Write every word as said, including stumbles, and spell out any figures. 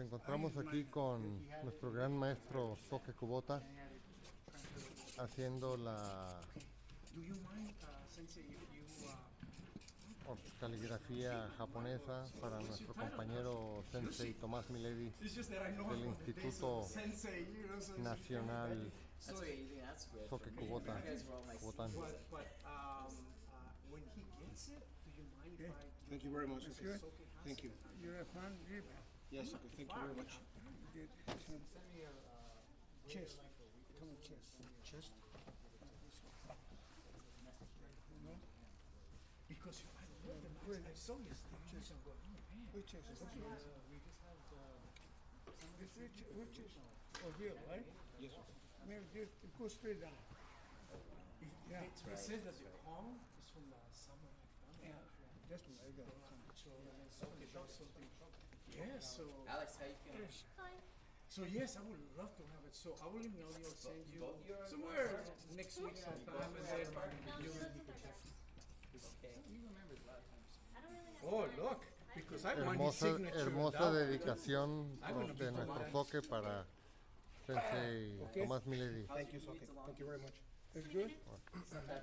encontramos aquí con nuestro gran maestro Soke Kubota haciendo la caligrafía japonesa para nuestro compañero Sensei Tomás Miledi del Instituto Nacional Soke Kubota. Kubota. Thank you very much. Okay. Thank you. You're a fan, River. Yes, okay. Thank you very much. Good. Chest. Come on, chest. Chest? Because I love the mask. I saw his chest and go, oh man. Which chest? Uh, Okay. we just have uh, This which, which chest? Oh, here, right? Yes, sir. Maybe this, it goes straight down. Yeah. it, it says that the Kong is from the samurai family. Yeah. Just like that. So and so it does something. Yeah, so Alex, how you feeling? so yes, I would love to have it. So I will email you or send you somewhere next week sometime and then you Okay. He remembers a lot of times. Oh look, because I want his Hermosa, signature. hermosa down. dedicación I'm gonna de be nuestro tomorrow. Soke para Sensei Tomás Miledi. Thank you, Soke. Thank you very much. That's good?